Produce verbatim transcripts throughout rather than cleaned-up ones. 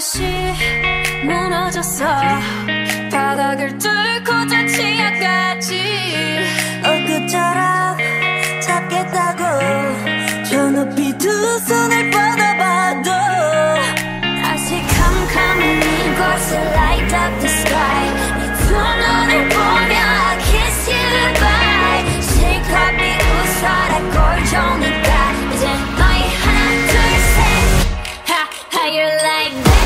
다시 무너졌어. 바닥을 뚫고 저 치아까지 엊그처럼 잡겠다고 저 높이 두 손을 뻗어봐도 다시 캄캄한 이곳을 light up the sky. 네 두 눈을 보며 I kiss you goodbye. 실컷 비웃어라 꼴 좋으니까 이제 너희 하나 둘 셋. Ha, how you like that?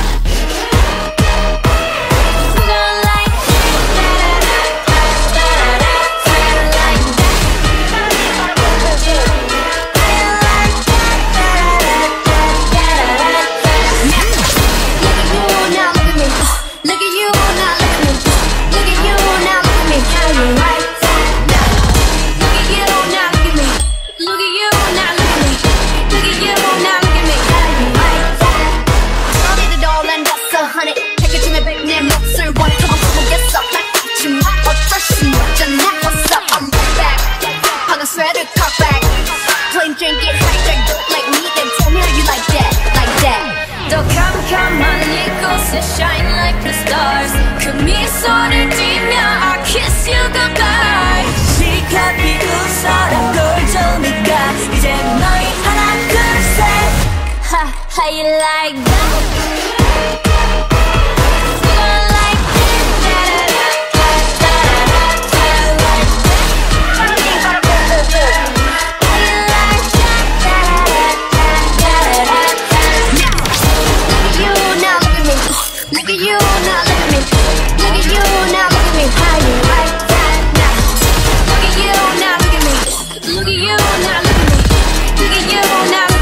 Sweater, cock back, plain drink it, hydrate, like me, then tell me how you like that, like that. 더 캄캄한 이곳에 shine like the stars. 그 미소를 띠며 I kiss you goodbye. 실컷 비웃어라 꼴 좋으니까 이제 너희 하나 둘 셋. Ha, how you like that? Look at you, now look at me. Look at you, now look at me. How you like that now? Look at you now, look at me. Look at you now, look at me. Look at you now.